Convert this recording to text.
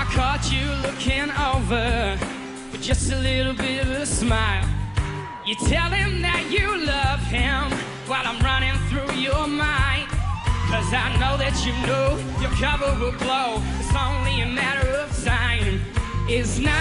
caught you looking over with just a little bit of a smile. You tell him that you love him while I'm running through your mind. 'Cause I know that you know your cover will blow. It's only a matter of time. It's not